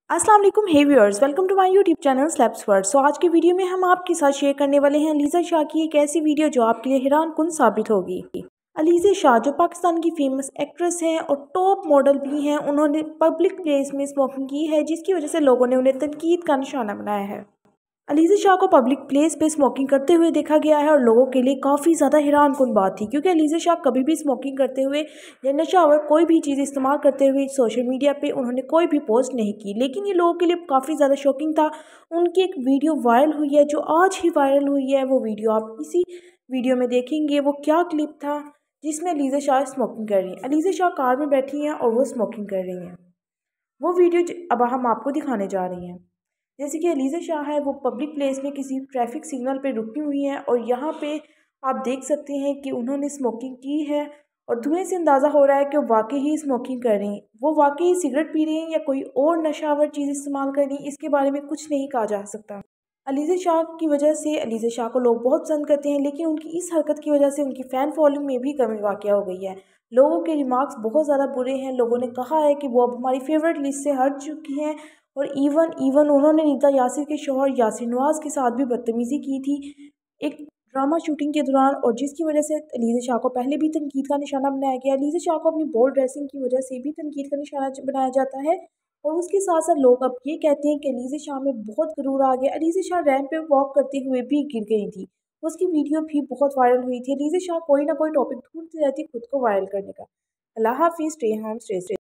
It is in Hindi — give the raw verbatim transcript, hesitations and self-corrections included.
अस्सलाम वालेकुम, hey viewers, welcome to my YouTube channel slaps word. So आज की वीडियो में हम आपके साथ शेयर करने वाले हैं अलीज़ा शाह की एक ऐसी वीडियो जो आपके लिए हैरान कुन साबित होगी। अलीज़ा शाह जो पाकिस्तान की फेमस एक्ट्रेस हैं और टॉप मॉडल भी हैं, उन्होंने पब्लिक प्लेस में स्मोकिंग की है जिसकी वजह से लोगों ने उन्हें तनकीद का निशाना बनाया है। अलीज़ा शाह को पब्लिक प्लेस पे स्मोकिंग करते हुए देखा गया है और लोगों के लिए काफ़ी ज़्यादा हैरान कुन बात थी, क्योंकि अलीज़ा शाह कभी भी स्मोकिंग करते हुए या नशावर कोई भी चीज़ इस्तेमाल करते हुए सोशल मीडिया पे उन्होंने कोई भी पोस्ट नहीं की। लेकिन ये लोगों के लिए काफ़ी ज़्यादा शॉकिंग था। उनकी एक वीडियो वायरल हुई है जो आज ही वायरल हुई है। वो वीडियो आप इसी वीडियो में देखेंगे। वो क्या क्लिप था जिसमें अलीज़ा शाह स्मोकिंग कर रही हैं। अलीज़ा शाह कार में बैठी हैं और वो स्मोकिंग कर रही हैं। वो वीडियो अब हम आपको दिखाने जा रही हैं। जैसे कि अलीज़ा शाह है, वो पब्लिक प्लेस में किसी ट्रैफिक सिग्नल पे रुकी हुई हैं और यहाँ पे आप देख सकते हैं कि उन्होंने स्मोकिंग की है और धुएं से अंदाज़ा हो रहा है कि वो वाकई ही स्मोकिंग कर रही हैं। वो वाकई सिगरेट पी रही हैं या कोई और नशावर चीज़ इस्तेमाल कर रही हैं, इसके बारे में कुछ नहीं कहा जा सकता। अलीज़ा शाह की वजह से अलीज़ा शाह को लोग बहुत पसंद करते हैं, लेकिन उनकी इस हरकत की वजह से उनकी फ़ैन फॉलोइंग में भी कमी वाक़या हो गई है। लोगों के रिमार्क्स बहुत ज़्यादा बुरे हैं। लोगों ने कहा है कि वो अब हमारी फेवरेट लिस्ट से हट चुकी हैं और इवन इवन उन्होंने निदा यासिर के शौहर यासिर नवाज़ के साथ भी बदतमीज़ी की थी एक ड्रामा शूटिंग के दौरान, और जिसकी वजह से अलीज़ा शाह को पहले भी तनकीद का निशाना बनाया गया। अलीज़ा शाह को अपनी बोल्ड ड्रेसिंग की वजह से भी तनकीद का निशाना बनाया जाता है और उसके साथ साथ लोग अब ये कहते हैं कि अलीज़ा शाह में बहुत गुरूर आ गया। अलीज़ा शाह रैंप पे वॉक करते हुए भी गिर गई थी। उसकी वीडियो भी बहुत वायरल हुई थी। अलीज़ा शाह कोई ना कोई टॉपिक ढूंढती रहती खुद को वायरल करने का। अल्लाह हाफिज़, स्टे होम स्टे सेफ।